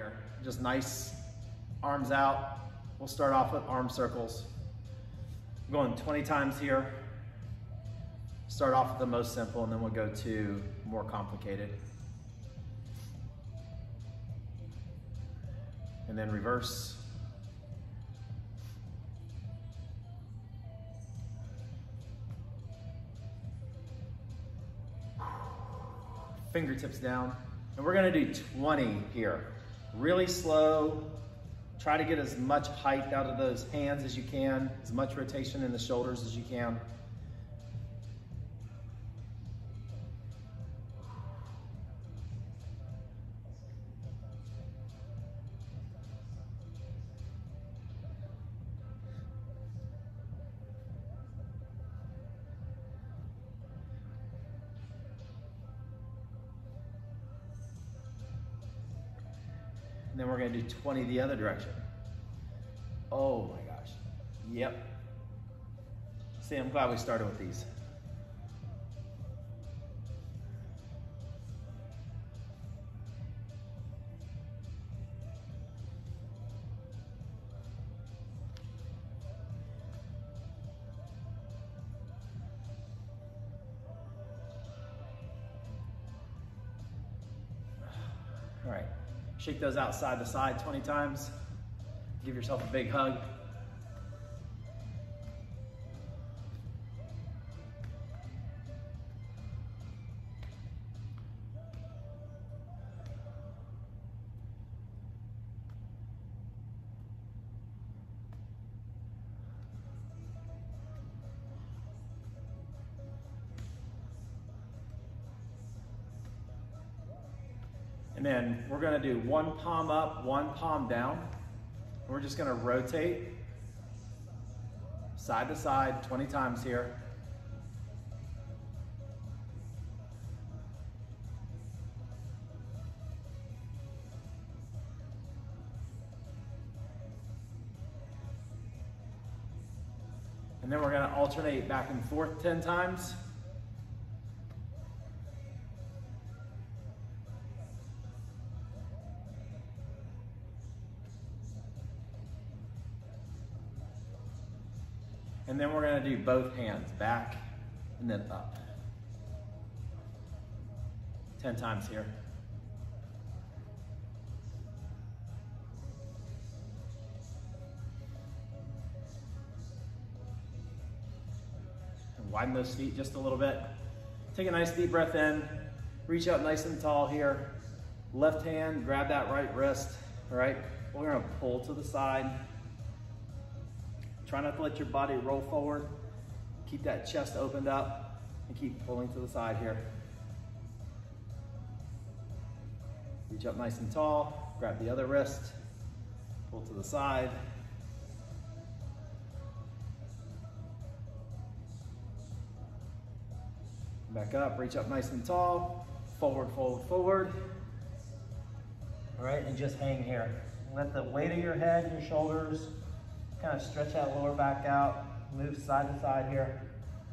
here. Just nice arms out. We'll start off with arm circles. I'm going 20 times here. Start off with the most simple and then we'll go to more complicated. And then reverse. Fingertips down. And we're gonna do 20 here. Really slow. Try to get as much height out of those hands as you can, as much rotation in the shoulders as you can. And then we're gonna do 20 the other direction. Oh my gosh. Yep. See, I'm glad we started with these. All right. Shake those out side to side 20 times. Give yourself a big hug. And then we're gonna do one palm up, one palm down. We're just gonna rotate side to side 20 times here. And then we're gonna alternate back and forth 10 times. And then we're gonna do both hands, back and then up. 10 times here. And widen those feet just a little bit. Take a nice deep breath in. Reach out nice and tall here. Left hand, grab that right wrist, all right? We're gonna pull to the side. Try not to let your body roll forward. Keep that chest opened up and keep pulling to the side here. Reach up nice and tall, grab the other wrist, pull to the side. Back up, reach up nice and tall, forward, forward, forward. All right, and just hang here. Let the weight of your head and your shoulders kind of stretch that lower back out, move side to side here.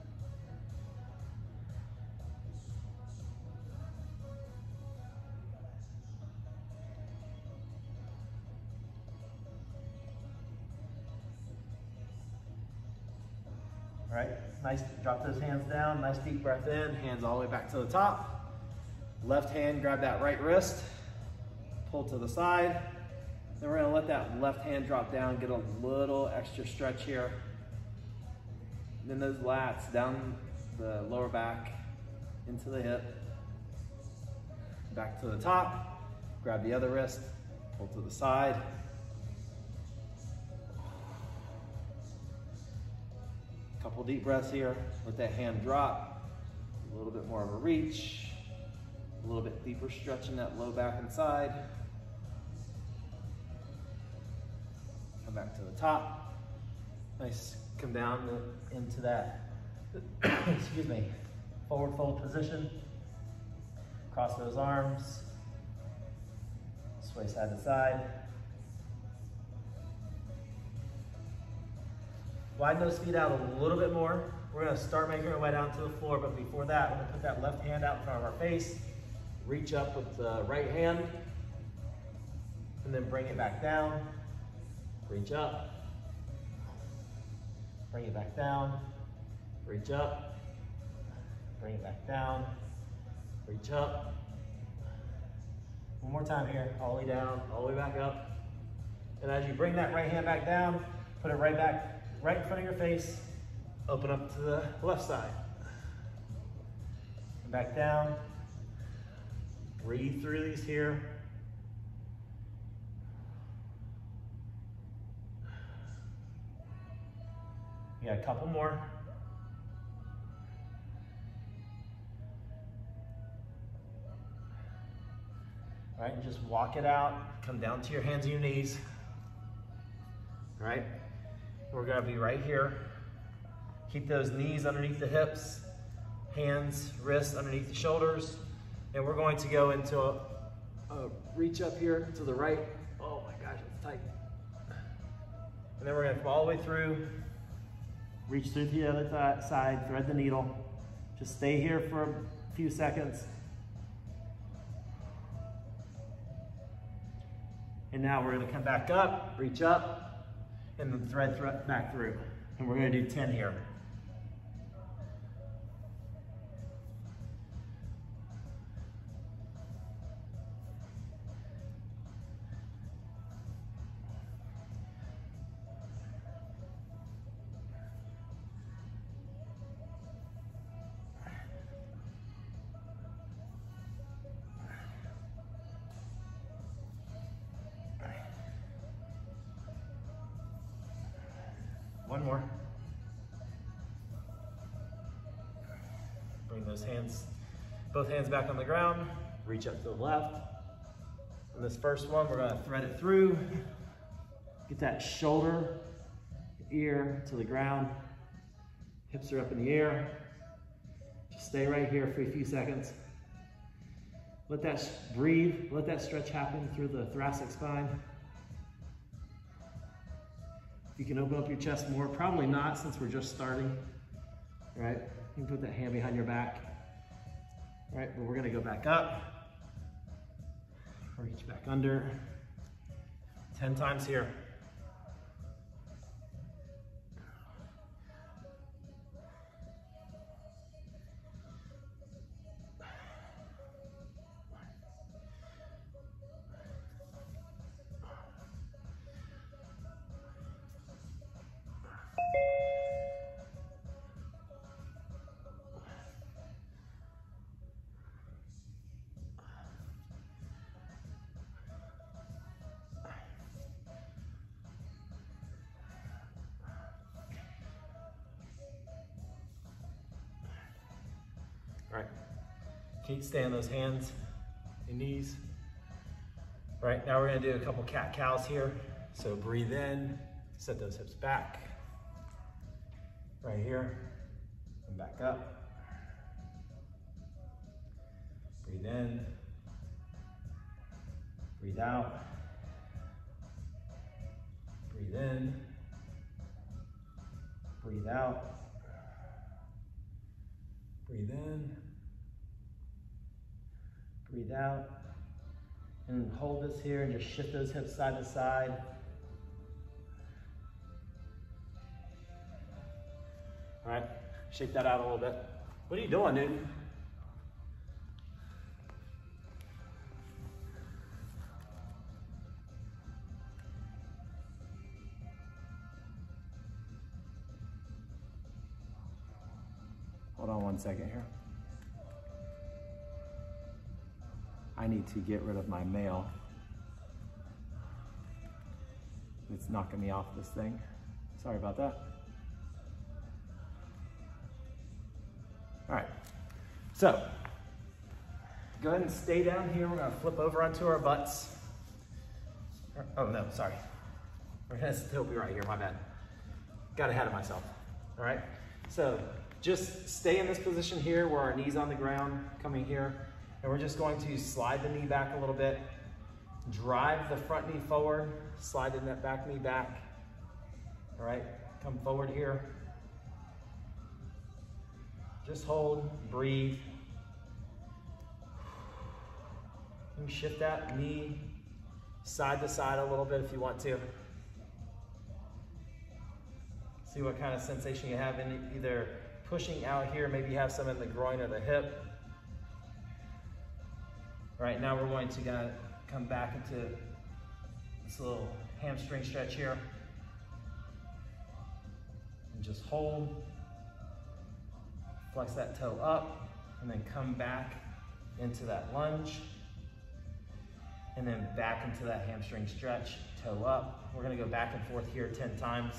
All right, nice, drop those hands down, nice deep breath in, hands all the way back to the top. Left hand, grab that right wrist, pull to the side. Then we're gonna let that left hand drop down, get a little extra stretch here. And then those lats down the lower back, into the hip. Back to the top, grab the other wrist, pull to the side. Couple deep breaths here, let that hand drop. A little bit more of a reach, a little bit deeper stretch in that low back and side. Come back to the top. Nice, come down into that, excuse me, forward fold position. Cross those arms. Sway side to side. Widen those feet out a little bit more. We're gonna start making our way down to the floor, but before that, we're gonna put that left hand out in front of our face. Reach up with the right hand. and then bring it back down. Reach up. Bring it back down. Reach up. Bring it back down. Reach up. One more time here. All the way down, all the way back up. And as you bring that right hand back down, put it right back, right in front of your face. Open up to the left side. And back down. Breathe through these here. You got a couple more. All right, and just walk it out. Come down to your hands and your knees. All right, we're gonna be right here. Keep those knees underneath the hips, hands, wrists underneath the shoulders. And we're going to go into a reach up here to the right. Oh my gosh, it's tight. And then we're gonna come all the way through, reach through to the other side, thread the needle. Just stay here for a few seconds. And now we're gonna come back up, reach up, and then thread back through. And we're gonna do 10 here. One more. Bring those hands, both hands back on the ground. Reach up to the left. On this first one, we're gonna thread it through. Get that shoulder, ear to the ground. Hips are up in the air. Just stay right here for a few seconds. Let that breathe, let that stretch happen through the thoracic spine. You can open up your chest more, probably not since we're just starting, right? You can put that hand behind your back. All right, but we're gonna go back up, reach back under, 10 times here. All right, keep staying those hands and knees. All right, now we're gonna do a couple cat-cows here. So breathe in, set those hips back. Right here, and back up. Breathe in, breathe out. Breathe in, breathe out. Breathe in, breathe out, and hold this here and just shift those hips side to side. All right, shake that out a little bit. What are you doing, dude? Hold on one second here. I need to get rid of my mail. It's knocking me off this thing. Sorry about that. All right, so go ahead and stay down here. We're gonna flip over onto our butts. Oh no, sorry. We're gonna still be right here, my bad. Got ahead of myself, all right? So just stay in this position here where our knee's on the ground, coming here, and we're just going to slide the knee back a little bit, drive the front knee forward, slide the back knee back, all right? Come forward here. Just hold, breathe. You shift that knee, side to side a little bit if you want to. See what kind of sensation you have in either pushing out here, maybe you have some in the groin or the hip. Right now we're going to come back into this little hamstring stretch here. And just hold, flex that toe up, and then come back into that lunge. And then back into that hamstring stretch, toe up. We're gonna go back and forth here 10 times.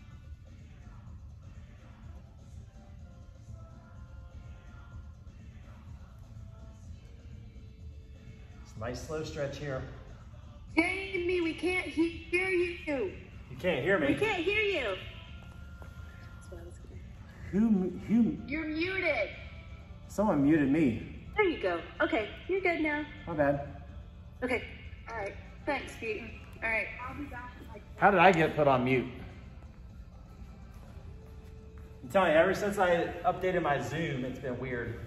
Nice slow stretch here. Jamie, we can't hear you. You can't hear me? We can't hear you. Who? You're muted. Someone muted me. There you go. Okay, you're good now. My bad. Okay, all right. Thanks, Pete. All right, I'll be back in like... How did I get put on mute? I'm telling you, ever since I updated my Zoom, it's been weird.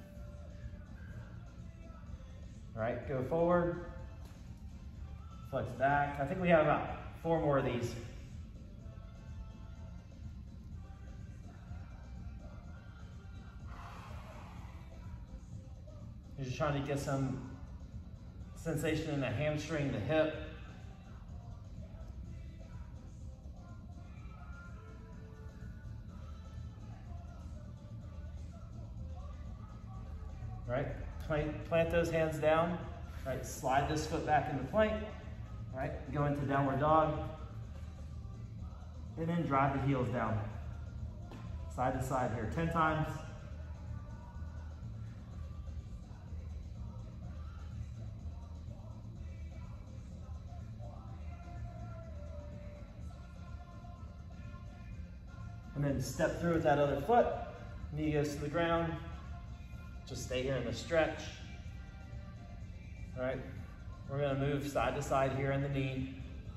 All right, go forward, flex back. I think we have about 4 more of these. You're just trying to get some sensation in the hamstring, the hip. All right. Plant those hands down, right? Slide this foot back into plank, right? Go into downward dog, and then drive the heels down. Side to side here, 10 times. And then step through with that other foot, knee goes to the ground. Just stay here in the stretch. All right, we're gonna move side to side here in the knee.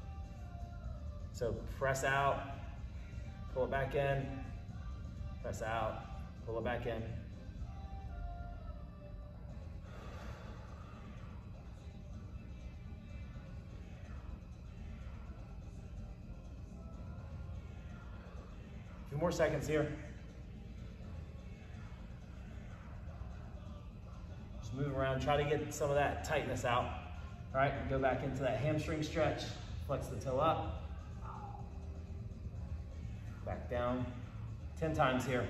So press out, pull it back in, press out, pull it back in. A few more seconds here. Move around, try to get some of that tightness out. All right, go back into that hamstring stretch. Flex the toe up. Back down. 10 times here.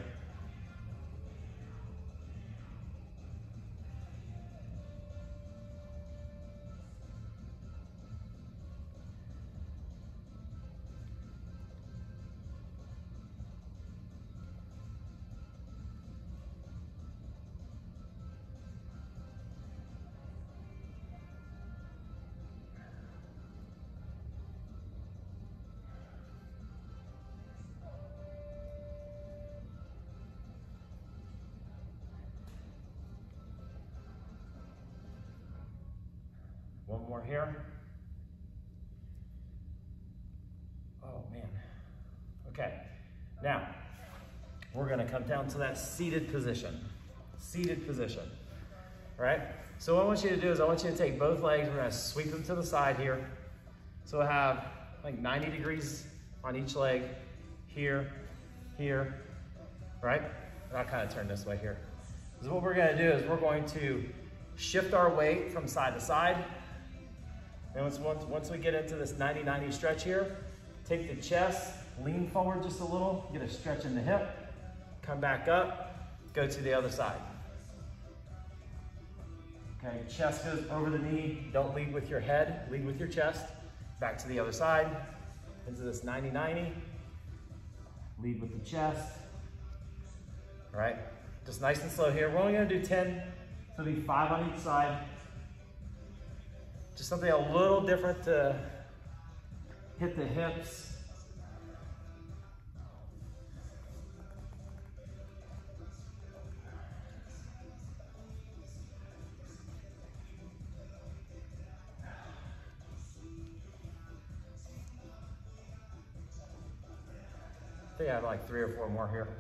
One more here. Oh man. Okay. Now, we're gonna come down to that seated position. Seated position. All right? So what I want you to do is I want you to take both legs, we're gonna sweep them to the side here. So I have like 90 degrees on each leg. Here, here, right? And I'll kind of turn this way here. So what we're gonna do is we're going to shift our weight from side to side. And once we get into this 90-90 stretch here, take the chest, lean forward just a little, get a stretch in the hip, come back up, go to the other side. Okay, chest goes over the knee. Don't lead with your head, lead with your chest. Back to the other side, into this 90-90. Lead with the chest. All right, just nice and slow here. We're only gonna do 10, so it'll be 5 on each side. Just something a little different to hit the hips. I think I have like 3 or 4 more here.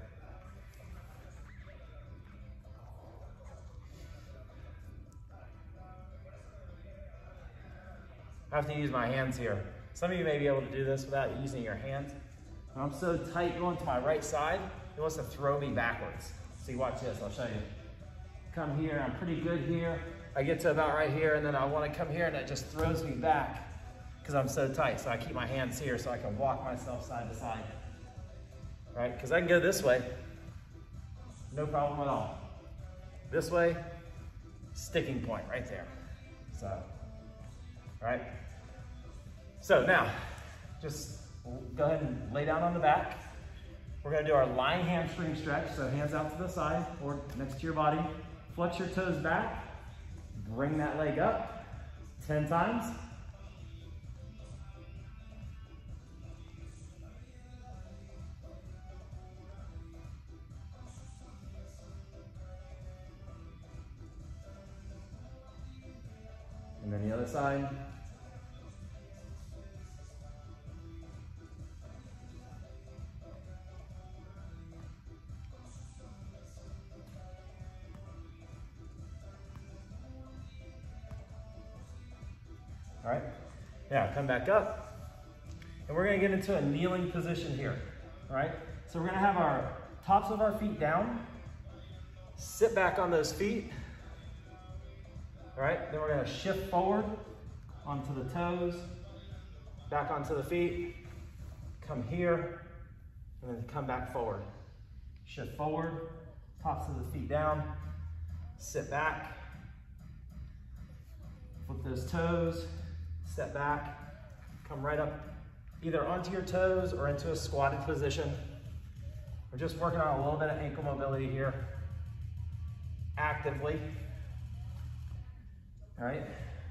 I have to use my hands here. Some of you may be able to do this without using your hands. I'm so tight going to my right side, it wants to throw me backwards. See, watch this, I'll show you. Come here, I'm pretty good here. I get to about right here, and then I want to come here, and it just throws me back because I'm so tight. So I keep my hands here so I can walk myself side to side. Right? Because I can go this way, no problem at all. This way, sticking point right there. So, right? So now, just go ahead and lay down on the back. We're gonna do our lying hamstring stretch. So hands out to the side or next to your body. Flex your toes back. Bring that leg up 10 times. And then the other side. All right, now come back up. And we're gonna get into a kneeling position here, all right? So we're gonna have our tops of our feet down, sit back on those feet, all right? Then we're gonna shift forward onto the toes, back onto the feet, come here, and then come back forward. Shift forward, tops of the feet down, sit back, flip those toes, step back, come right up either onto your toes or into a squatted position. We're just working on a little bit of ankle mobility here, actively. All right.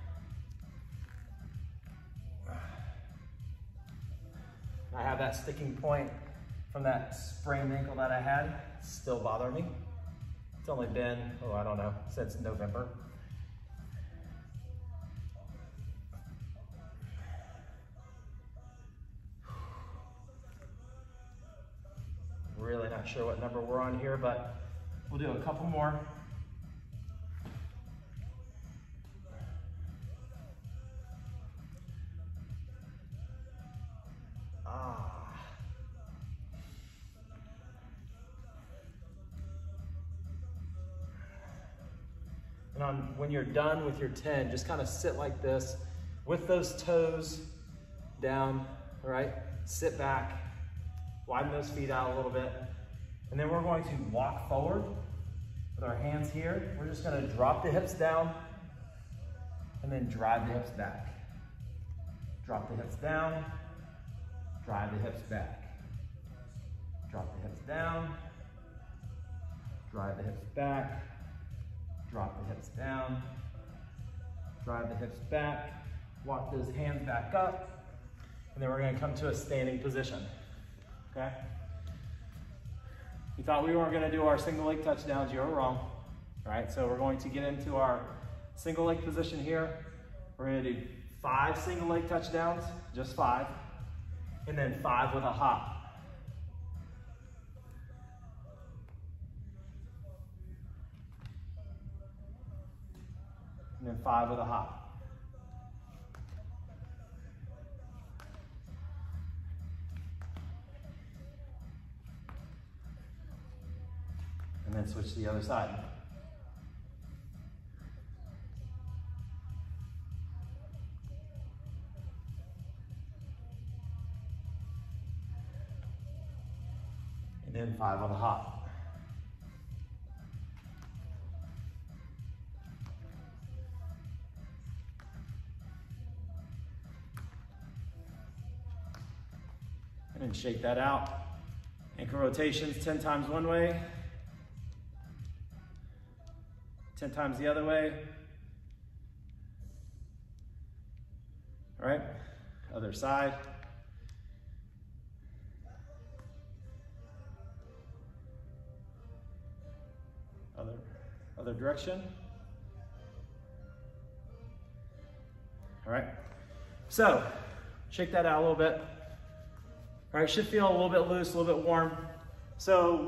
I have that sticking point from that sprained ankle that I had. It's still bothering me. It's only been, oh, I don't know, since November. Really not sure what number we're on here, but we'll do a couple more. And when you're done with your 10, just kind of sit like this with those toes down, all right? Sit back, widen those feet out a little bit. And then we're going to walk forward with our hands here. We're just gonna drop the hips down and then drive the hips back. Drop the hips down, drive the hips back. Drop the hips down, drive the hips back, drop the hips down, drive the hips back, walk those hands back up, and then we're gonna come to a standing position, okay? You thought we weren't gonna do our single leg touchdowns, you were wrong. All right, so we're going to get into our single leg position here. We're gonna do 5 single leg touchdowns, just 5, and then 5 with a hop. And then 5 with a hop. And then switch to the other side. And then 5 with a hop. And shake that out. Ankle rotations 10 times one way, 10 times the other way. All right, other side. Other direction. All right, so shake that out a little bit. All right, should feel a little bit loose, a little bit warm. So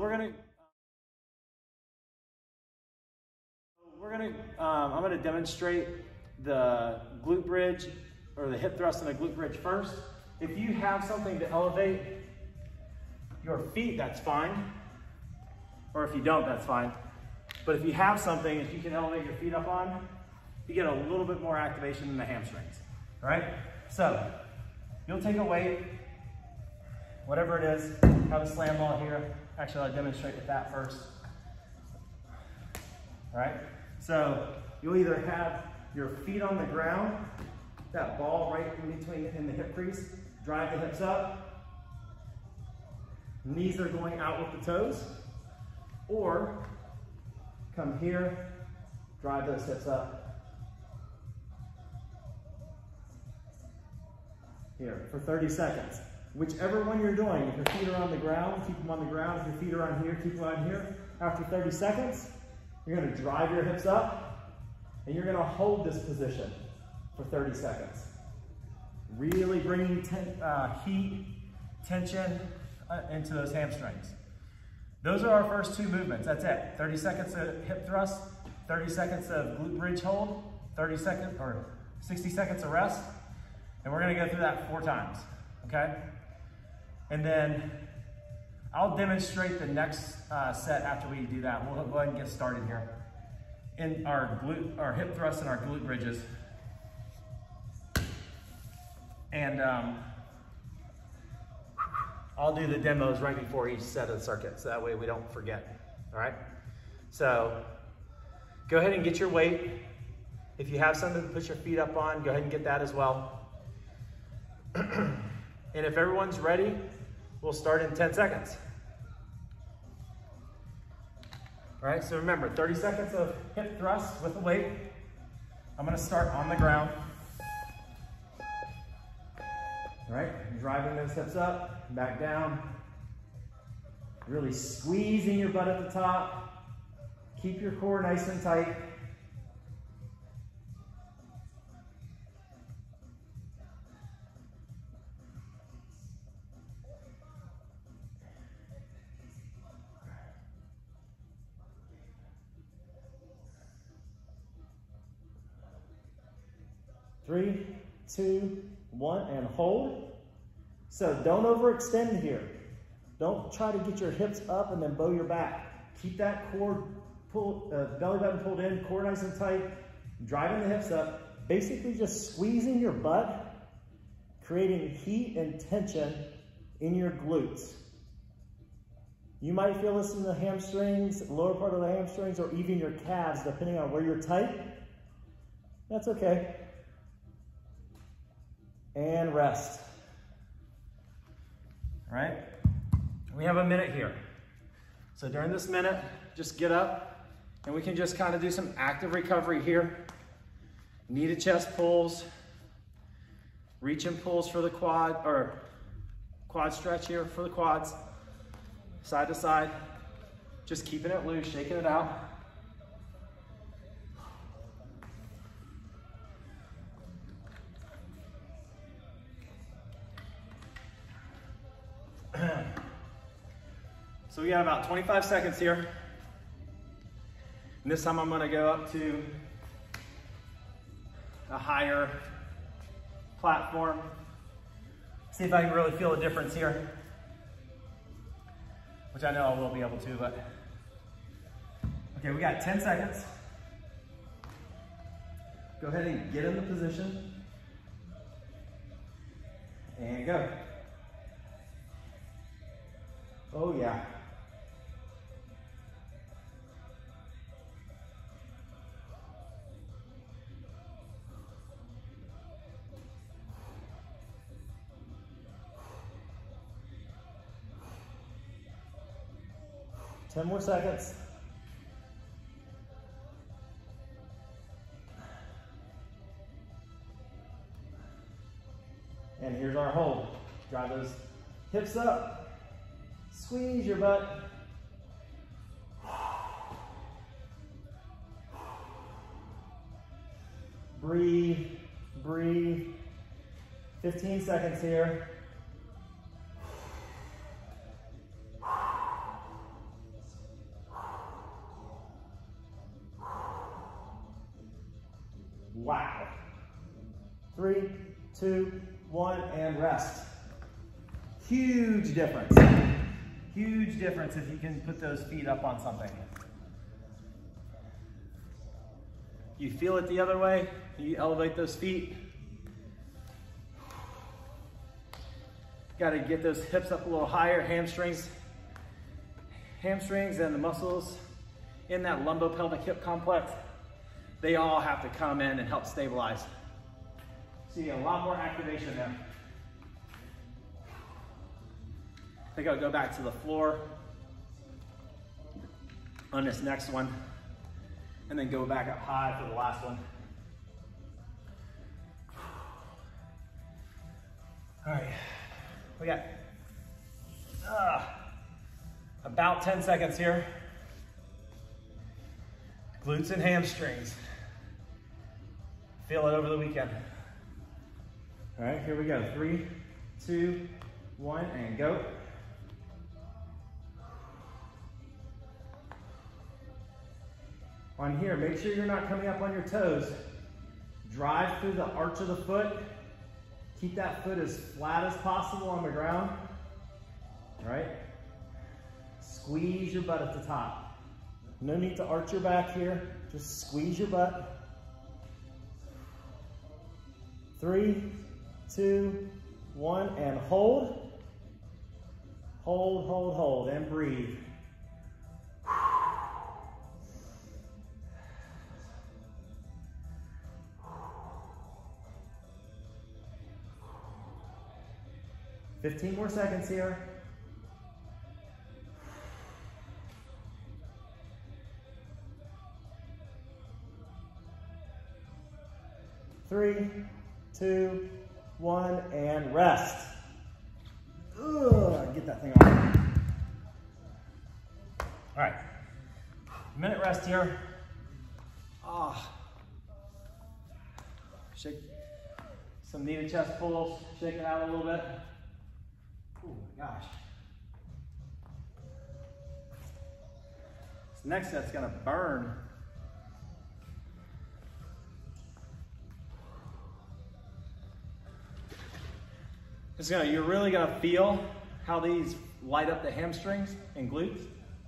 I'm gonna demonstrate the glute bridge or the hip thrust and the glute bridge first. If you have something to elevate your feet, that's fine. Or if you don't, that's fine. But if you have something that you can elevate your feet up on, you get a little bit more activation in the hamstrings, all right? So you'll take a weight, whatever it is, have a slam ball here. Actually, I'll demonstrate with that first. All right, so you'll either have your feet on the ground, that ball right in between in the hip crease, drive the hips up, knees are going out with the toes, or come here, drive those hips up. Here, for 30 seconds. Whichever one you're doing, if your feet are on the ground, keep them on the ground. If your feet are on here, keep them on here. After 30 seconds, you're gonna drive your hips up, and you're gonna hold this position for 30 seconds. Really bringing heat, tension into those hamstrings. Those are our first two movements, that's it. 30 seconds of hip thrust, 30 seconds of glute bridge hold, 30 seconds or 60 seconds of rest, and we're gonna go through that 4 times, okay? And then I'll demonstrate the next set after we do that. We'll go ahead and get started here. In our hip thrust and our glute bridges. And I'll do the demos right before each set of the circuit, so that way we don't forget, all right? So go ahead and get your weight. If you have something to put your feet up on, go ahead and get that as well. And if everyone's ready, we'll start in 10 seconds. All right, so remember, 30 seconds of hip thrust with the weight. I'm gonna start on the ground. All right, driving those hips up, back down. Really squeezing your butt at the top. Keep your core nice and tight. Three, 2, 1, and hold. So don't overextend here. Don't try to get your hips up and then bow your back. Keep that core belly button pulled in, core nice and tight, driving the hips up, basically just squeezing your butt, creating heat and tension in your glutes. You might feel this in the hamstrings, lower part of the hamstrings, or even your calves, depending on where you're tight. That's okay. And rest. All right? We have a minute here. So during this minute, just get up and we can just kind of do some active recovery here. Knee to chest pulls, reach and pulls for the quad, or quad stretch here for the quads, side to side. Just keeping it loose, shaking it out. So we got about 25 seconds here. And this time I'm gonna go up to a higher platform. See if I can really feel a difference here. Which I know I will be able to, but. Okay, we got 10 seconds. Go ahead and get in the position. And go. Oh yeah. Ten more seconds. And here's our hold. Drive those hips up. Squeeze your butt. Breathe, breathe. 15 seconds here. Wow. 3, 2, 1, and rest. Huge difference. Huge difference if you can put those feet up on something. You feel it the other way, you elevate those feet. Got to get those hips up a little higher, hamstrings and the muscles in that lumbopelvic hip complex, they all have to come in and help stabilize. So you get a lot more activation there. I think I'll go back to the floor on this next one and then go back up high for the last one. All right, we got about 10 seconds here. Glutes and hamstrings. Feel it over the weekend. All right, here we go. 3, 2, 1, and go. On here, make sure you're not coming up on your toes. Drive through the arch of the foot. Keep that foot as flat as possible on the ground. All right? Squeeze your butt at the top. No need to arch your back here. Just squeeze your butt. 3, 2, 1, and hold. Hold, hold, hold, and breathe. $15 more seconds here. 3, 2, 1, and rest. Ugh, get that thing off. All right, minute rest here. Shake some knee to chest pulls, shake it out a little bit. Oh my gosh. This next set's gonna burn. You're really gonna feel how these light up the hamstrings and glutes.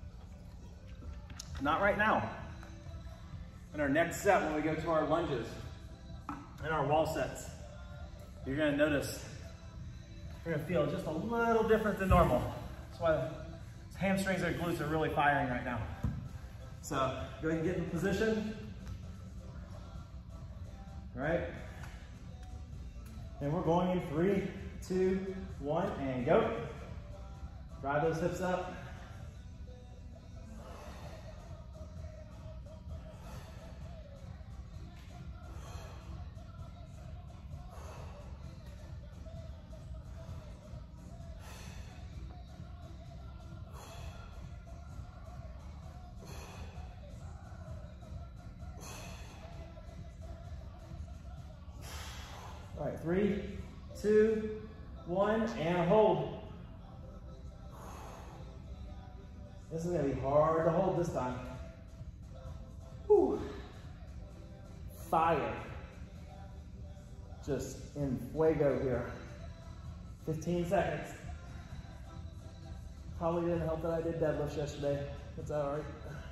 Not right now. In our next set, when we go to our lunges and our wall sets, you're gonna notice, you're gonna feel just a little different than normal. That's why the hamstrings and glutes are really firing right now. So go ahead and get in position. All right. And we're going in 3, 2, 1, and go. Drive those hips up. All right, 3, 2, 1, and hold. This is gonna be hard to hold this time. Whew. Fire. Just in fuego here. 15 seconds. Probably didn't help that I did deadlifts yesterday. That's all right.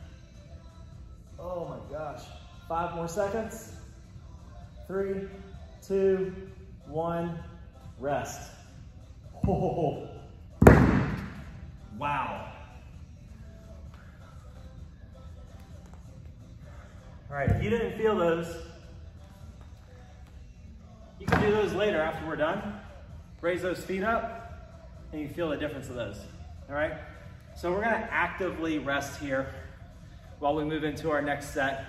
Oh my gosh. 5 more seconds. 3, 2, 1, rest. Oh, wow. All right, if you didn't feel those, you can do those later after we're done. Raise those feet up, and you feel the difference of those, all right? So we're gonna actively rest here while we move into our next set.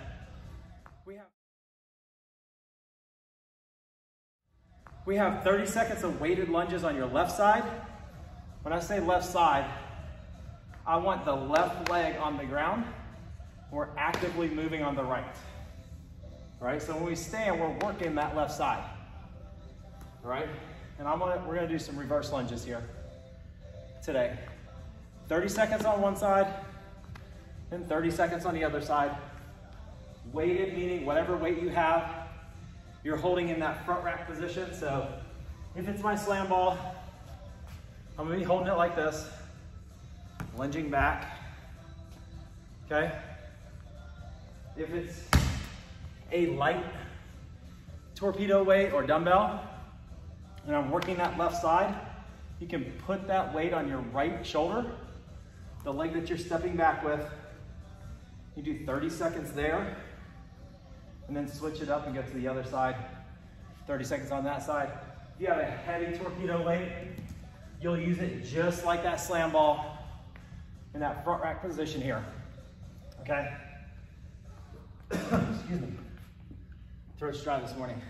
We have 30 seconds of weighted lunges on your left side. When I say left side, I want the left leg on the ground. We're actively moving on the right. All right, so when we stand, we're working that left side. All right, and we're gonna do some reverse lunges here today. 30 seconds on one side, and 30 seconds on the other side. Weighted, meaning whatever weight you have, you're holding in that front rack position. So if it's my slam ball, I'm gonna be holding it like this, lunging back, okay? If it's a light torpedo weight or dumbbell, and I'm working that left side, you can put that weight on your right shoulder, the leg that you're stepping back with. You do 30 seconds there, and then switch it up and go to the other side. 30 seconds on that side. If you have a heavy torpedo weight, you'll use it just like that slam ball in that front rack position here, okay? Excuse me. Throat's dry this morning.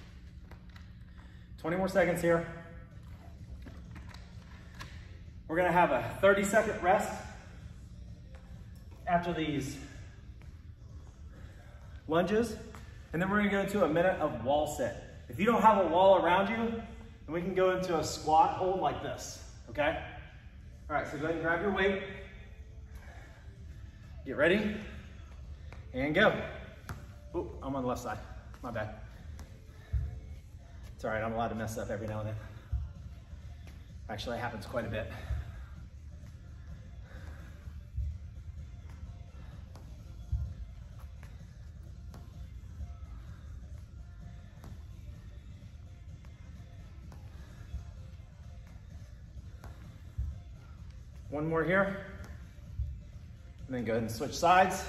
20 more seconds here. We're gonna have a 30-second rest after these lunges, and then we're gonna go into a minute of wall sit. If you don't have a wall around you, then we can go into a squat hold like this, okay? All right, so go ahead and grab your weight. Get ready, and go. Oh, I'm on the left side, my bad. It's all right, I'm allowed to mess up every now and then. Actually, it happens quite a bit. One more here, and then go ahead and switch sides.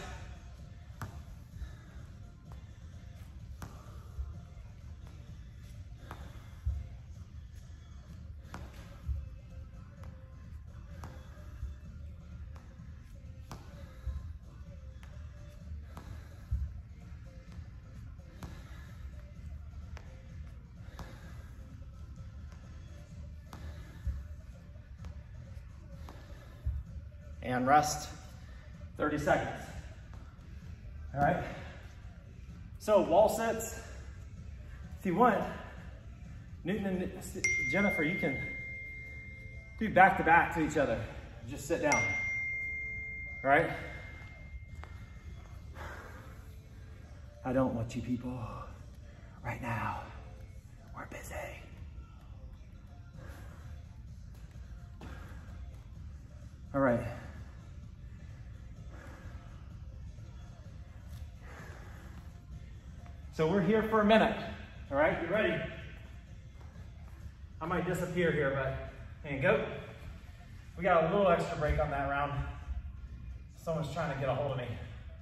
And rest, 30 seconds. All right? So wall sits, if you want, Newton and Jennifer, you can do back to back to each other. Just sit down, all right? I don't want you people right now. We're busy. All right. So we're here for a minute, all right? You ready? I might disappear here, but and go. We got a little extra break on that round. Someone's trying to get a hold of me.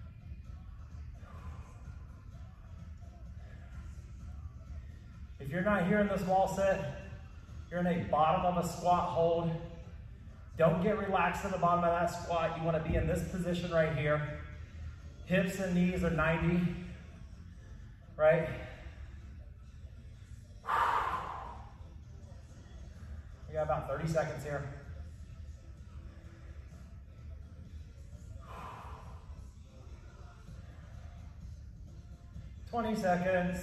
If you're not here in this wall set, you're in a bottom of a squat hold. Don't get relaxed in the bottom of that squat. You want to be in this position right here. Hips and knees are 90. Right? We got about 30 seconds here. "20 seconds.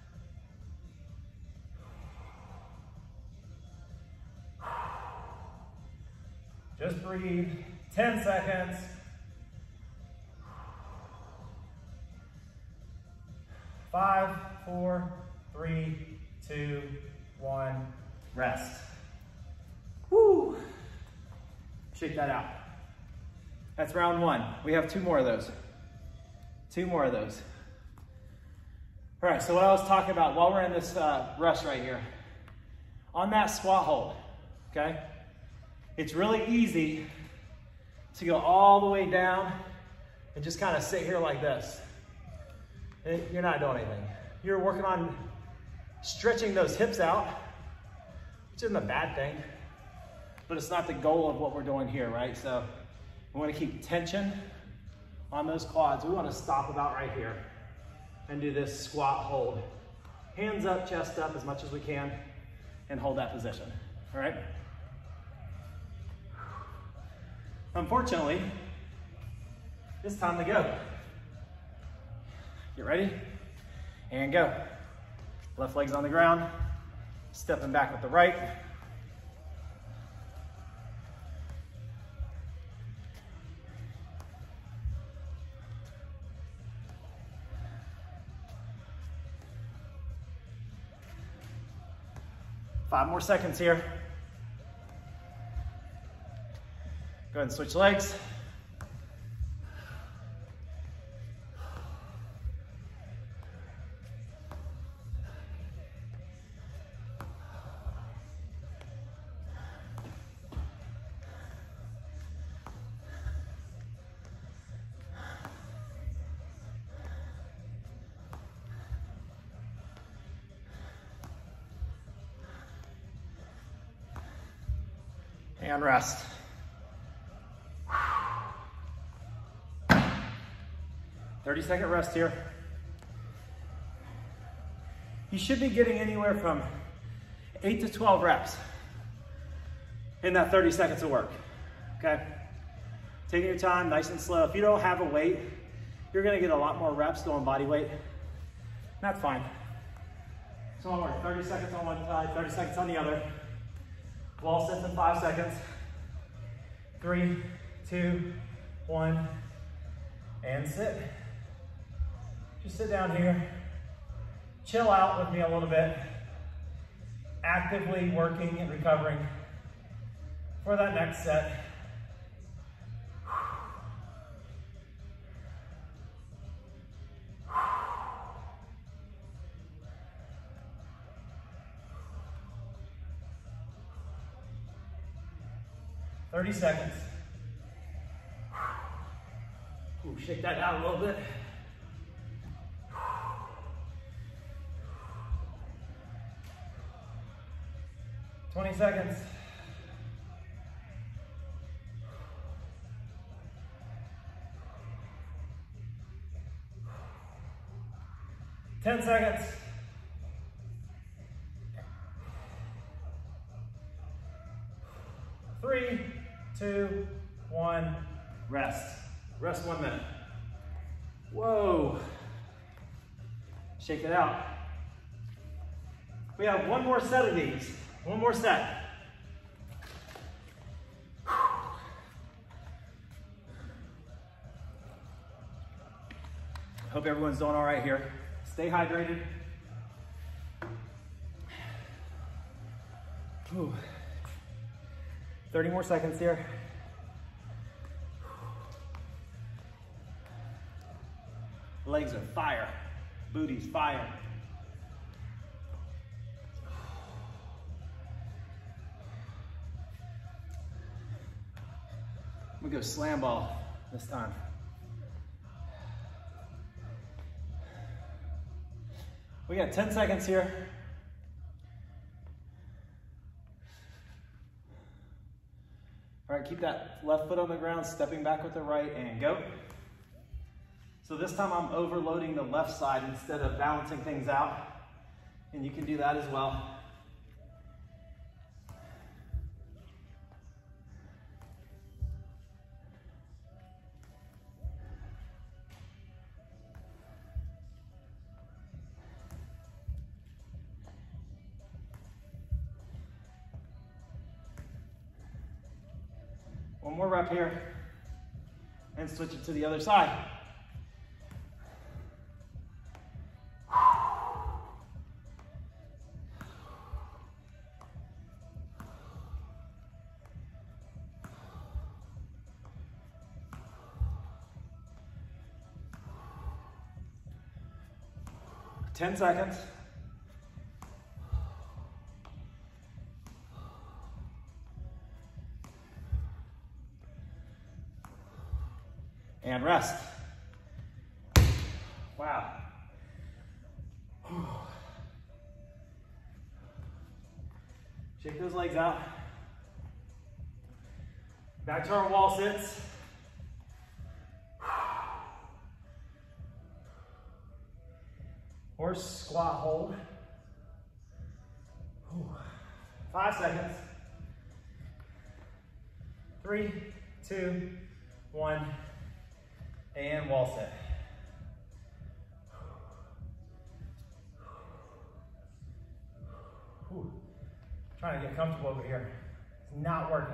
Just breathe. 10 seconds. 5, 4, 3, 2, 1, rest. Woo! Shake that out. That's round one. We have 2 more of those. 2 more of those. All right, so what I was talking about while we're in this rest right here, on that squat hold, okay? It's really easy to go all the way down and just kind of sit here like this. You're not doing anything. You're working on stretching those hips out, which isn't a bad thing, but it's not the goal of what we're doing here, right? So we want to keep tension on those quads. We want to stop about right here and do this squat hold. Hands up, chest up as much as we can, and hold that position, all right? Unfortunately, it's time to go. Get ready, and go. Left leg's on the ground, stepping back with the right. 5 more seconds here. Go ahead and switch legs. And rest. 30-second rest here. You should be getting anywhere from 8 to 12 reps in that 30 seconds of work, okay? Taking your time, nice and slow. If you don't have a weight, you're gonna get a lot more reps doing body weight. That's fine. So I'll work 30 seconds on one side, 30 seconds on the other. Wall sits in 5 seconds. 3, 2, 1, and sit. Just sit down here. Chill out with me a little bit. Actively working and recovering for that next set. Thirty seconds. Ooh, shake that out a little bit. 20 seconds. 10 seconds. 3, 2, 1, rest. Rest 1 minute. Whoa. Shake it out. We have one more set of these. One more set. Hope everyone's doing all right here. Stay hydrated. Ooh. 30 more seconds here. Legs are fire. Booty's fire. I'm gonna go slam ball this time. We got 10 seconds here. All right, keep that left foot on the ground, stepping back with the right, and go. So this time I'm overloading the left side instead of balancing things out. And you can do that as well. One more rep here, and switch it to the other side. Ten seconds. And rest. Wow. Shake those legs out. Back to our wall sits. Or squat hold. 5 seconds. 3, 2, 1. And wall sit. Whew. Trying to get comfortable over here. It's not working.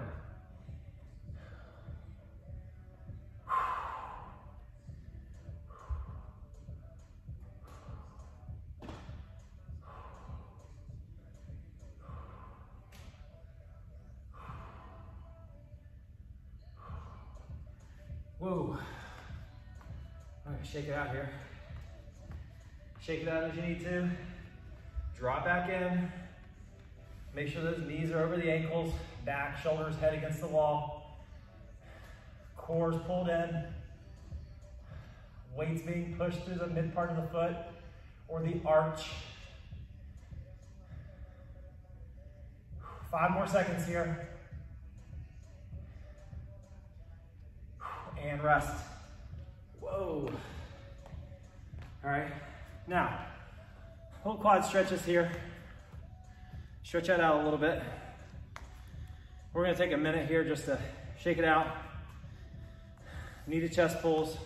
Whoa. All right, shake it out here. Shake it out as you need to. Drop back in. Make sure those knees are over the ankles, back, shoulders, head against the wall. Core is pulled in. Weights being pushed through the mid part of the foot or the arch. 5 more seconds here. And rest. Whoa. All right, now, little quad stretches here. Stretch that out a little bit. We're gonna take a minute here just to shake it out. Knee to chest pulls.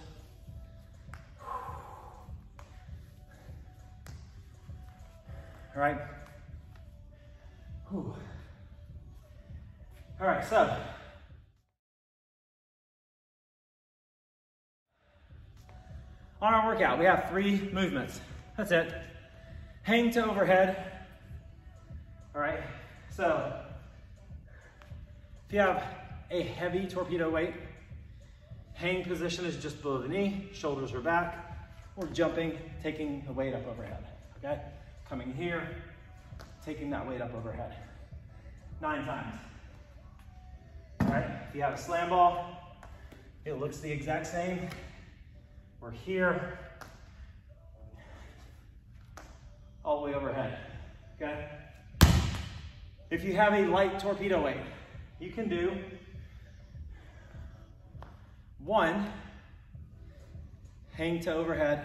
All right. Whew. All right, so. On our workout, we have 3 movements. That's it. Hang to overhead. All right, so if you have a heavy torpedo weight, hang position is just below the knee, shoulders are back. We're jumping, taking the weight up overhead, okay? Coming here, taking that weight up overhead. 9 times. All right, if you have a slam ball, it looks the exact same. We're here, all the way overhead, okay? If you have a light torpedo weight, you can do 1, hang to overhead,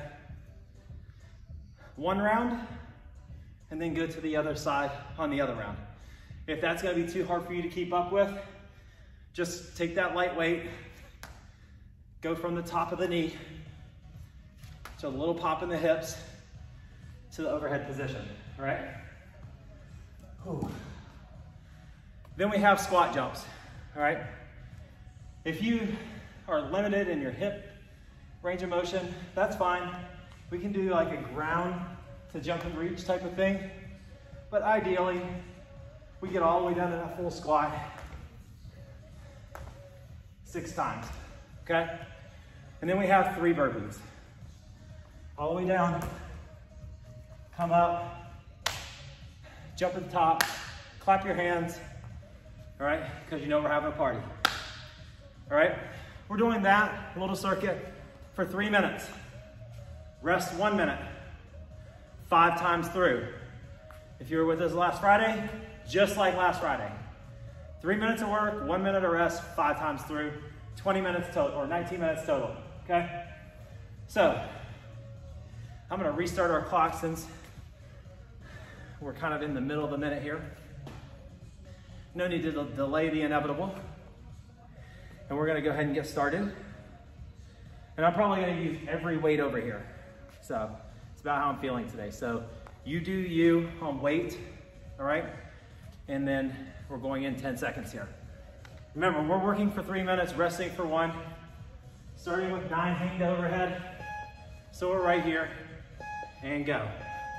1 round, and then go to the other side on the other round. If that's gonna be too hard for you to keep up with, just take that light weight, go from the top of the knee, so a little pop in the hips to the overhead position, all right? Whew. Then we have squat jumps, all right? If you are limited in your hip range of motion, that's fine. We can do like a ground to jump and reach type of thing, but ideally, we get all the way down to that full squat 6 times, okay? And then we have 3 burpees. All the way down, come up, jump at the top, clap your hands, all right? Because you know we're having a party, all right? We're doing that little circuit for 3 minutes. Rest 1 minute, 5 times through. If you were with us last Friday, just like last Friday. 3 minutes of work, 1 minute of rest, 5 times through, 20 minutes total, or 19 minutes total, okay? So, I'm gonna restart our clock since we're kind of in the middle of the minute here. No need to delay the inevitable. And we're gonna go ahead and get started. And I'm probably gonna use every weight over here. So it's about how I'm feeling today. So you do you on weight, all right? And then we're going in 10 seconds here. Remember, we're working for 3 minutes, resting for 1. Starting with 9 hang to overhead. So we're right here. And go.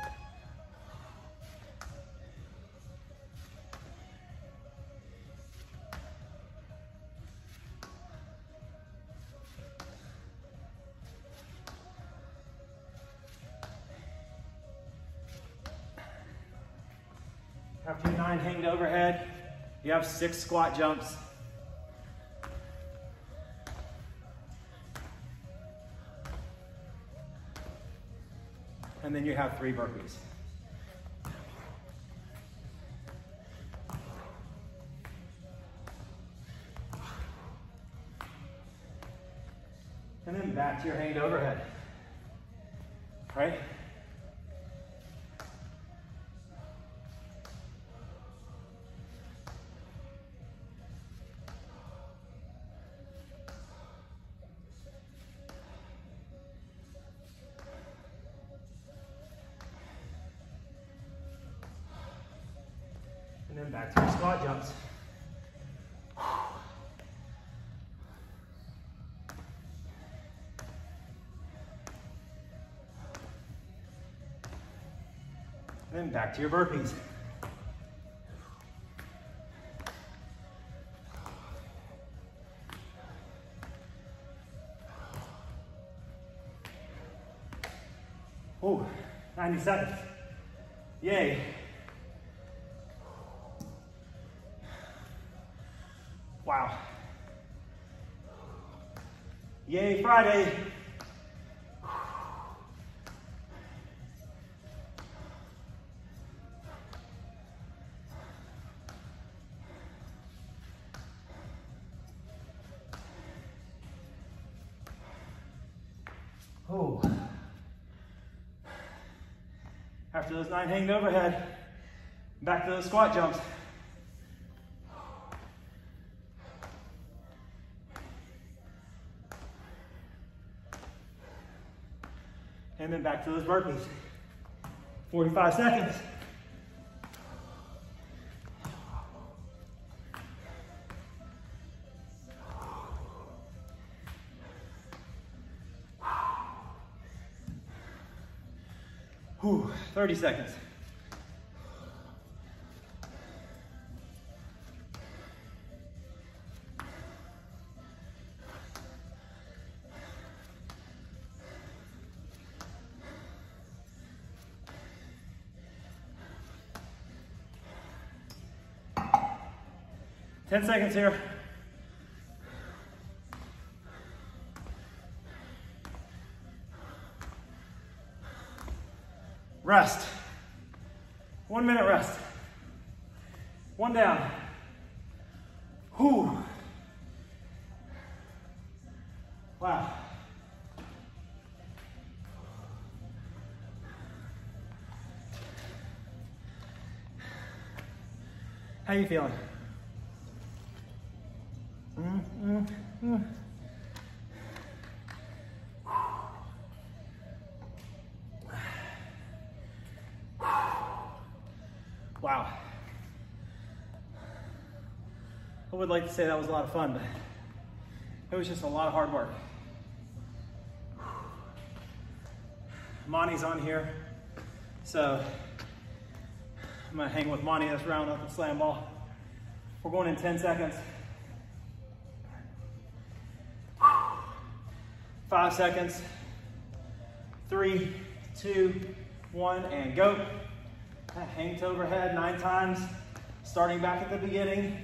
After 9 hang to overhead, you have 6 squat jumps. And then you have 3 burpees. And then back to your hang to overhead, right? And then back to your squat jumps. And then back to your burpees. 90 seconds. Yay. Wow. Yay, Friday. Oh. After those 9 hanging overhead, back to those squat jumps. And then back to those burpees. 45 seconds. Whew, 30 seconds. Ten seconds here. Rest. 1 minute rest. One down. Whew. Wow. How you feeling? Wow. I would like to say that was a lot of fun, but it was just a lot of hard work. Monty's on here, so I'm gonna hang with Monty this round up and slam ball. We're going in 10 seconds. 5 seconds. 3, 2, 1, and go. Hang to overhead 9 times, starting back at the beginning.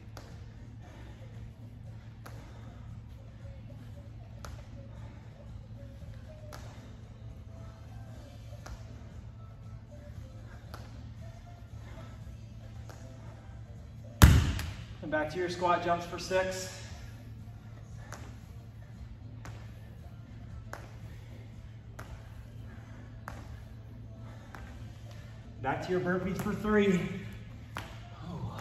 And back to your squat jumps for 6. Back to your burpees for 3. Oh.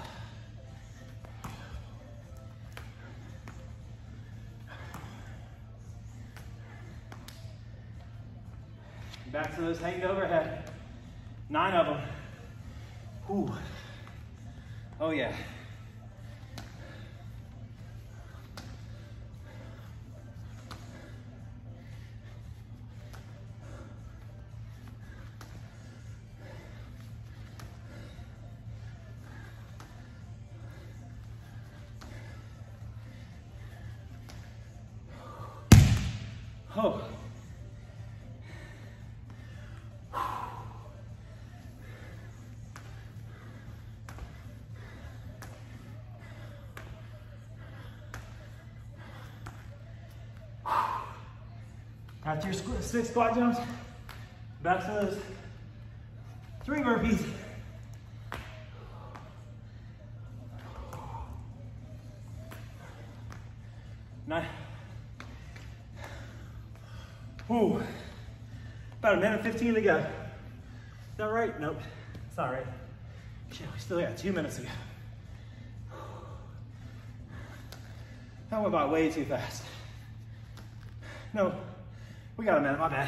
Back to those hanging overhead. 9 of them. Ooh. Oh yeah. Oh. After your 6 squat jumps, back to those 3 burpees. Nine. Ooh, about 1:15 to go. Is that right? Nope, it's not right. Shit, we still got 2 minutes to go. That went by way too fast. No, we got a minute, my bad.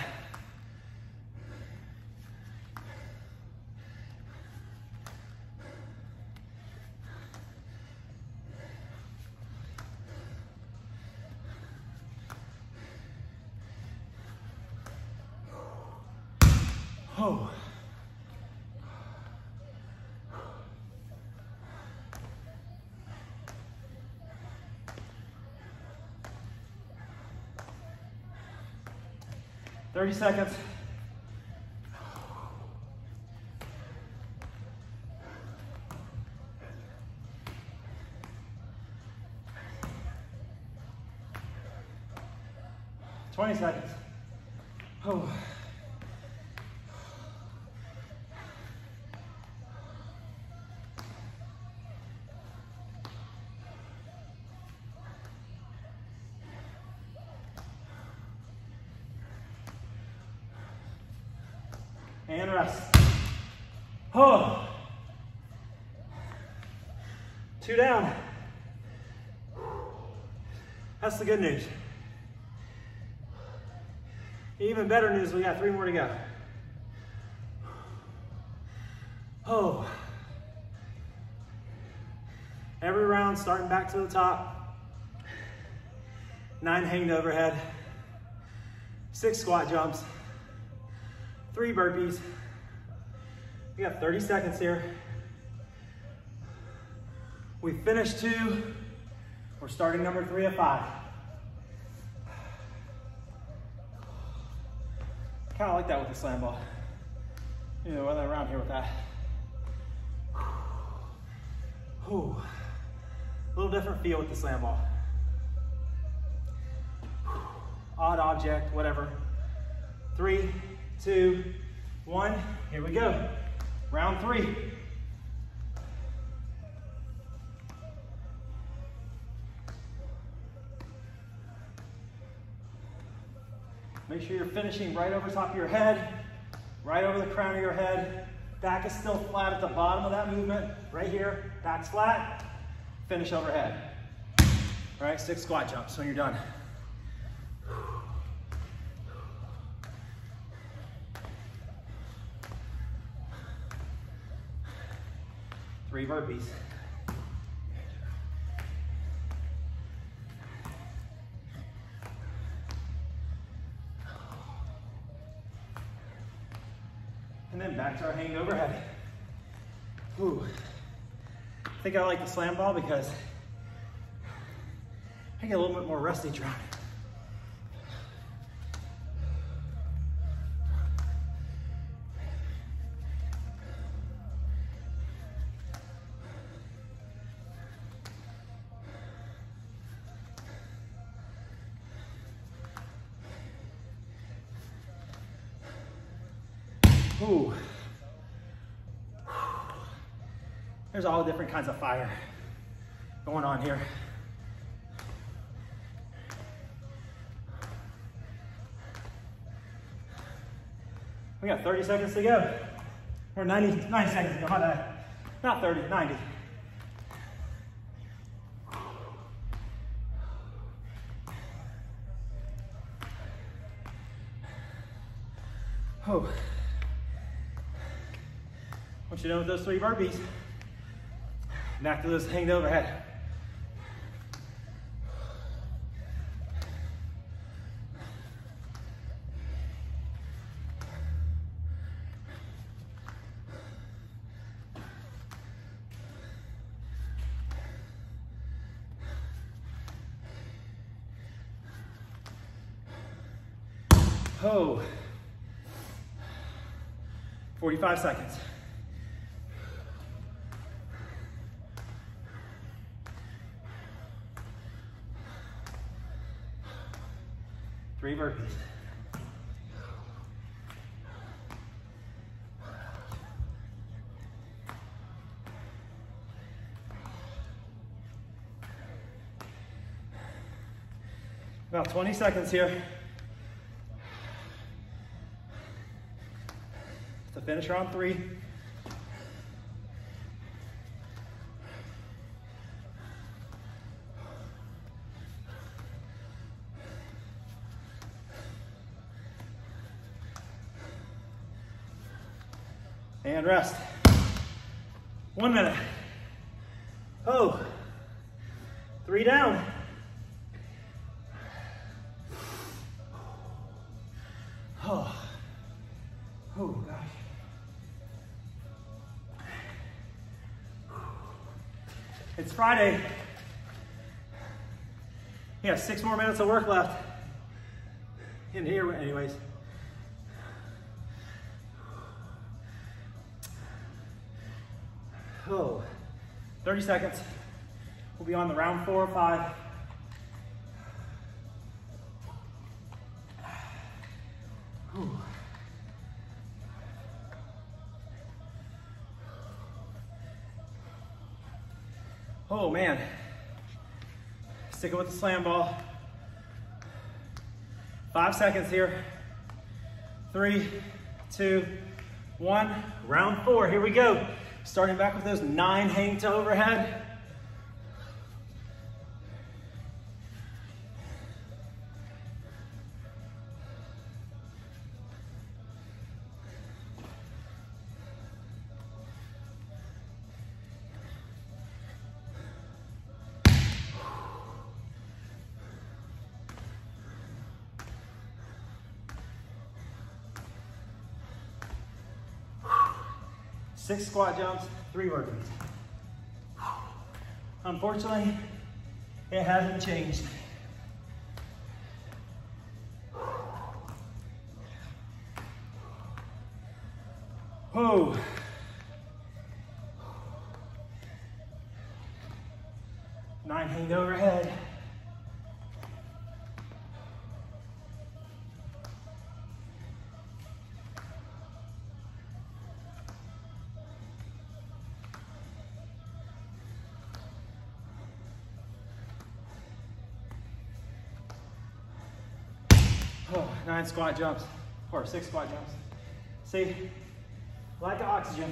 Oh. "30 seconds. 20 seconds. Oh. And rest. Oh. 2 down. That's the good news. Even better news, we got 3 more to go. Oh. Every round starting back to the top. 9 hanged overhead. 6 squat jumps. 3 burpees. We got 30 seconds here. We finished 2. We're starting number 3 of 5. Kind of like that with the slam ball. You know, running around here with that. Ooh. A little different feel with the slam ball. Odd object, whatever. 3, 2, 1. Here we go. Round 3. Make sure you're finishing right over top of your head, right over the crown of your head. Back is still flat at the bottom of that movement. Right here, back's flat. Finish overhead. All right, 6 squat jumps when you're done. Three burpees. And then back to our hanging overhead. Ooh. I think I like the slam ball because I get a little bit more rest each round. Ooh. There's all different kinds of fire going on here. We got 30 seconds to go. Or 99 seconds to go. Not 30, 90. Oh. Once you're done with those 3 burpees, back to those hanged overhead. Oh, 45 seconds. Three burpees. About 20 seconds here to finish round 3. And rest. 1 minute. Oh, 3 down. Oh, oh gosh. It's Friday. We have 6 more minutes of work left. In here, anyways. Oh, 30 seconds. We'll be on the round 4 or 5. Oh man. Sticking with the slam ball. 5 seconds here. 3, 2, 1. Round 4, here we go. Starting back with those 9 hang to overhead. Six squat jumps, 3 burpees. Unfortunately, it hasn't changed. Whoa. Nine hanged overhead. Oh, 9 squat jumps, or 6 squat jumps. See, like oxygen.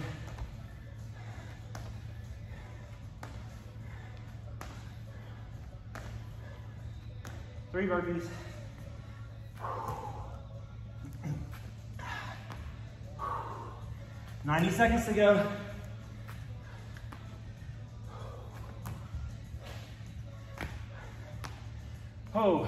Three burpees. $90 seconds to go. Oh.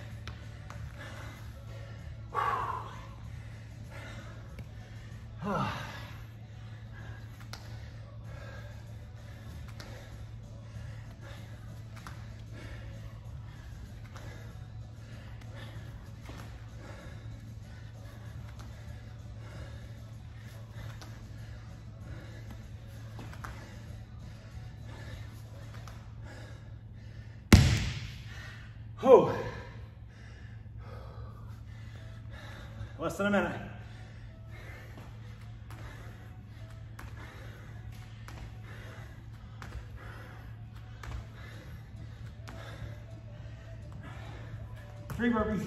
Oh. Less than a minute. Three burpees.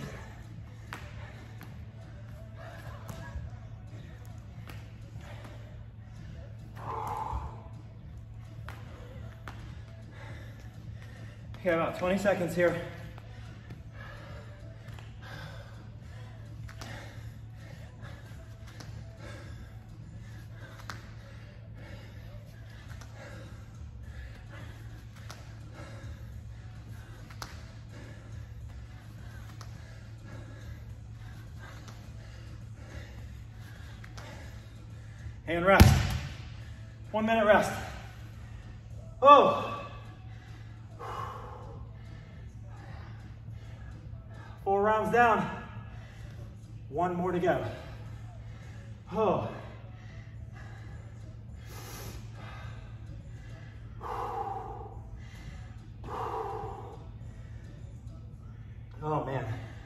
Okay, about 20 seconds here. And rest. 1 minute rest. Oh. 4 rounds down. 1 more to go. Oh. Oh man.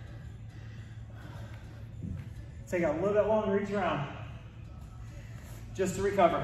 Take a little bit longer each round, just to recover.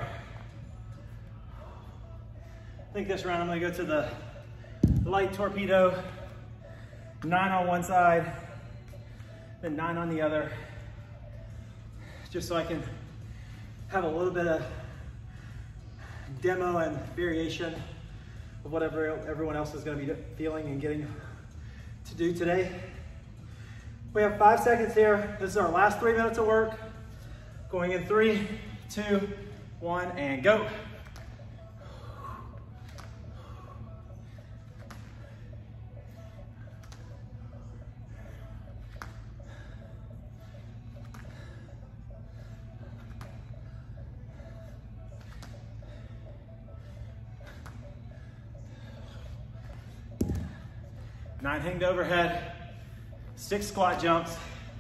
I think this round I'm gonna go to the light torpedo, 9 on one side, then 9 on the other, just so I can have a little bit of demo and variation of whatever everyone else is gonna be feeling and getting to do today. We have 5 seconds here. This is our last 3 minutes of work. Going in 3, 2, 1, and go. Nine hanged overhead, 6 squat jumps.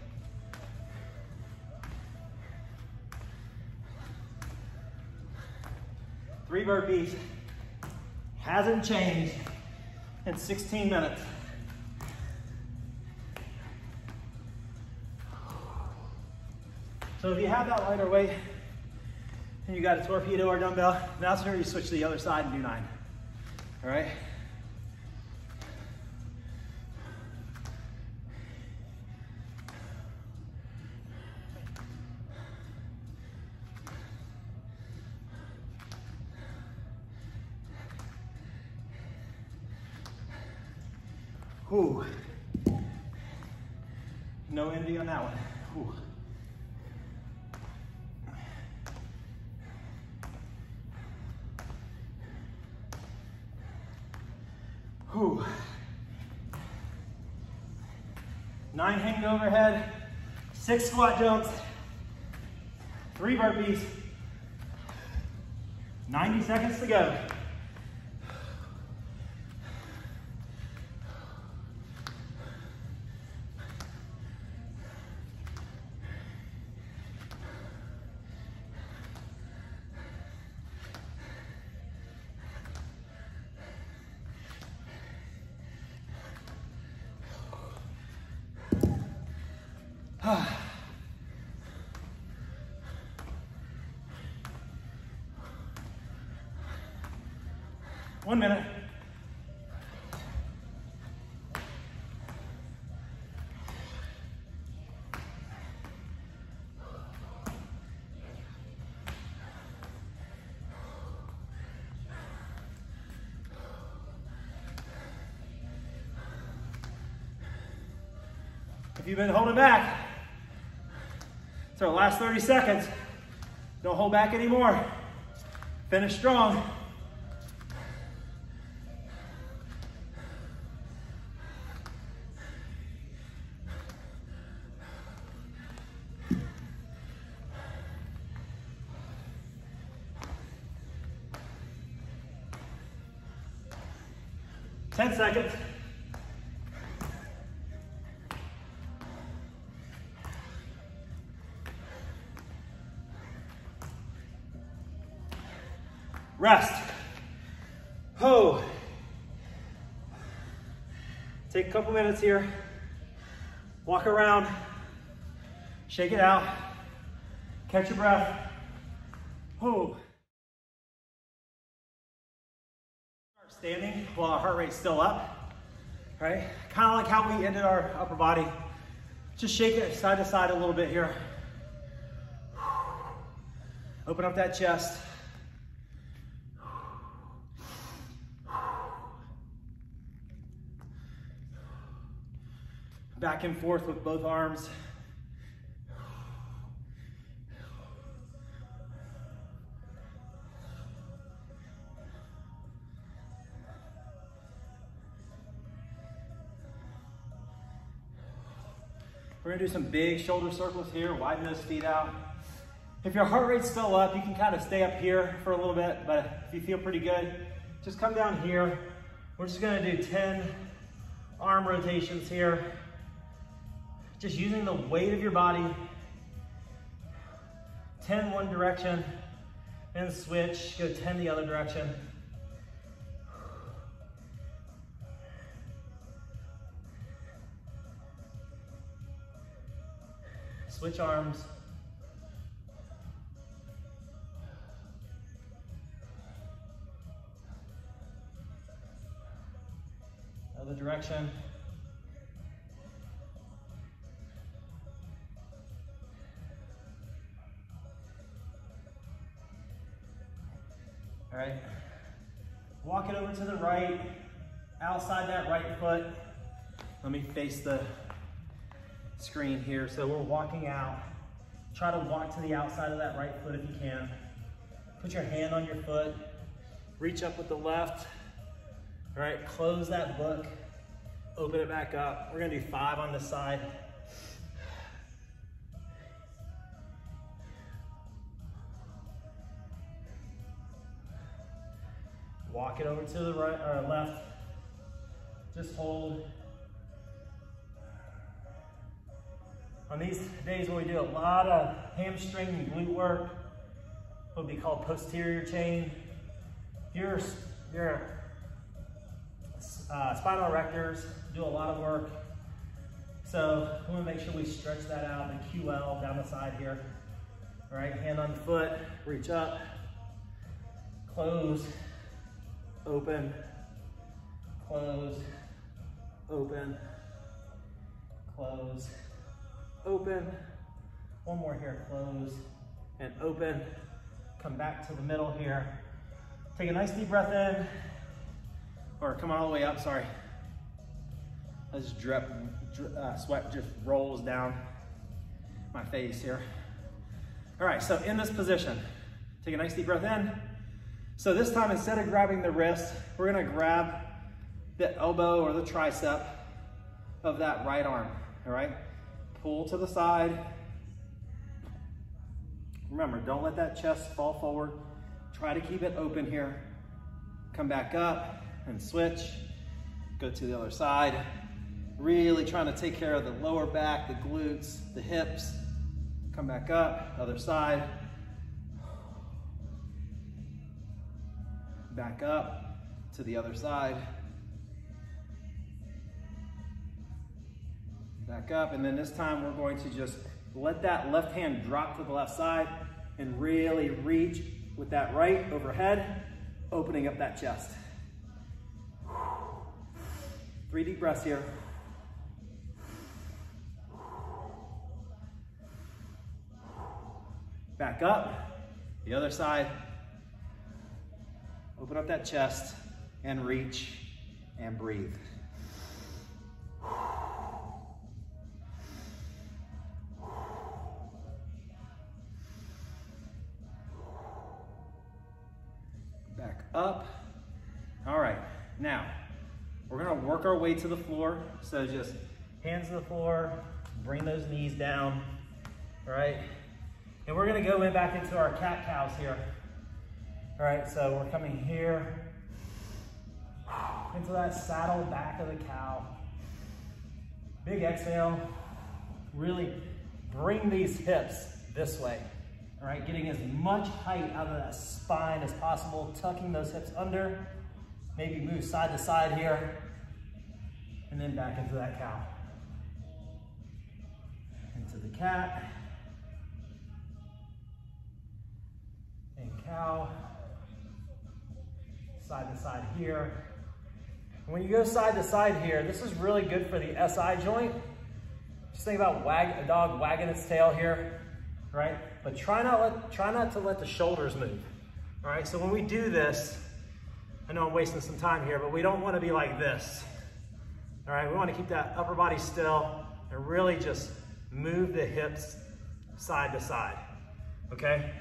Three burpees, hasn't changed in 16 minutes. So if you have that lighter weight and you got a torpedo or dumbbell, now's where you switch to the other side and do 9. All right. Whew. No envy on that one. Whew. Whew. 9 hanging overhead, 6 squat jumps, 3 burpees, 90 seconds to go. One minute. If you've been holding back, it's our last 30 seconds. Don't hold back anymore. Finish strong. Ten seconds. Rest. Ho. Take a couple minutes here. Walk around. Shake it out. Catch your breath. Ho. Start standing while our heart rate's still up. Right? Kind of like how we ended our upper body. Just shake it side to side a little bit here. Open up that chest. Back and forth with both arms. We're gonna do some big shoulder circles here, widen those feet out. If your heart rate's still up, you can kind of stay up here for a little bit, but if you feel pretty good, just come down here. We're just gonna do 10 arm rotations here. Just using the weight of your body. 10 one direction, and switch, go 10 the other direction. Switch arms. Other direction. All right, walk it over to the right, outside that right foot. Let me face the screen here. So we're walking out. Try to walk to the outside of that right foot if you can. Put your hand on your foot. Reach up with the left. All right, close that book. Open it back up. We're gonna do 5 on this side. Walk it over to the right or left. Just hold. On these days when we do a lot of hamstring and glute work, what would be called posterior chain, your spinal erectors do a lot of work. So we want to make sure we stretch that out, the QL down the side here. All right, hand on the foot, reach up, close, open, close, open, close, open. One more here, close and open. Come back to the middle here. Take a nice deep breath in, or come all the way up, sorry. Let's sweat just rolls down my face here. All right, so in this position, take a nice deep breath in. So this time, instead of grabbing the wrist, we're gonna grab the elbow or the tricep of that right arm, all right? Pull to the side. Remember, don't let that chest fall forward. Try to keep it open here. Come back up and switch. Go to the other side. Really trying to take care of the lower back, the glutes, the hips. Come back up, other side. Back up to the other side. Back up, and then this time we're going to just let that left hand drop to the left side and really reach with that right overhead, opening up that chest. 3 deep breaths here. Back up, the other side. Open up that chest and reach and breathe. Back up. All right, now we're gonna work our way to the floor. So just hands to the floor, bring those knees down, all right? And we're gonna go back into our cat-cows here. All right, so we're coming here into that saddle back of the cow. Big exhale. Really bring these hips this way. All right, getting as much height out of that spine as possible, tucking those hips under. Maybe move side to side here, and then back into that cow. Into the cat. And cow. Side to side here. And when you go side to side here, this is really good for the SI joint. Just think about a dog wagging its tail here, right? But try not to let the shoulders move. All right, so when we do this, I know I'm wasting some time here, but we don't want to be like this. All right, we want to keep that upper body still and really just move the hips side to side, okay?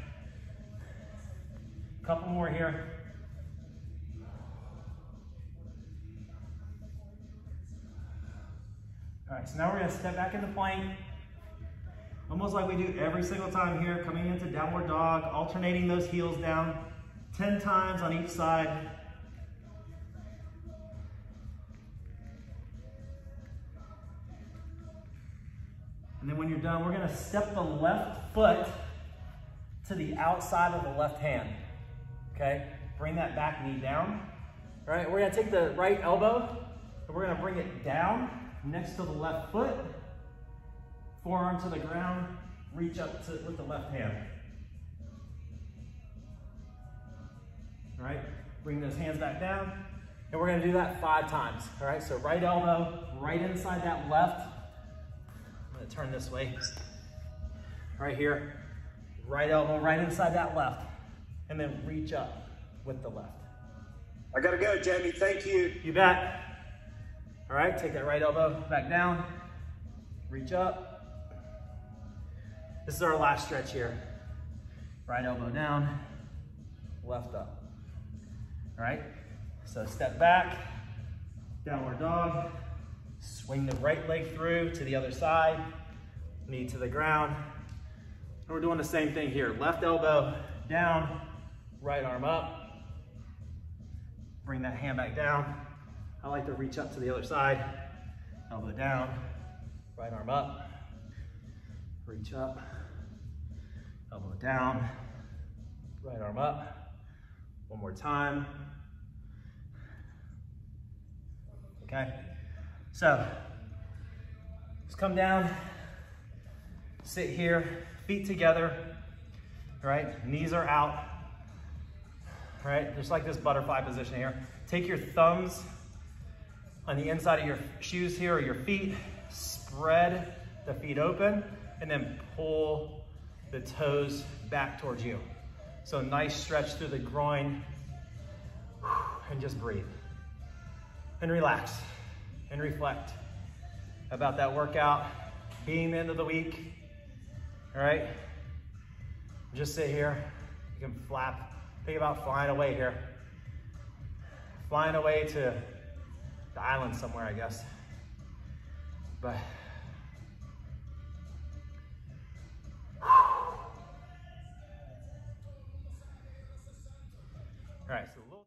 Couple more here. All right, so now we're gonna step back into plank. Almost like we do every single time here, coming into downward dog, alternating those heels down 10 times on each side. And then when you're done, we're gonna step the left foot to the outside of the left hand, okay? Bring that back knee down. All right, we're gonna take the right elbow and we're gonna bring it down next to the left foot, forearm to the ground, reach up with the left hand. All right, bring those hands back down, and we're gonna do that 5 times. All right, so right elbow, right inside that left. I'm gonna turn this way. Right here, right elbow, right inside that left, and then reach up with the left. I gotta go, Jamie, thank you. You bet. All right, take that right elbow back down, reach up. This is our last stretch here. Right elbow down, left up. All right, so step back, downward dog, swing the right leg through to the other side, knee to the ground. And we're doing the same thing here. Left elbow down, right arm up. Bring that hand back down. I like to reach up to the other side. Elbow down, right arm up. Reach up, elbow down, right arm up. One more time. Okay, so let's come down, sit here, feet together, all right? Knees are out, all right? Just like this butterfly position here. Take your thumbs On the inside of your shoes here or your feet, spread the feet open and then pull the toes back towards you. So nice stretch through the groin and just breathe. And relax and reflect about that workout being the end of the week. All right? Just sit here. You can flap. Think about flying away here. Flying away to the island somewhere, I guess. But all right, so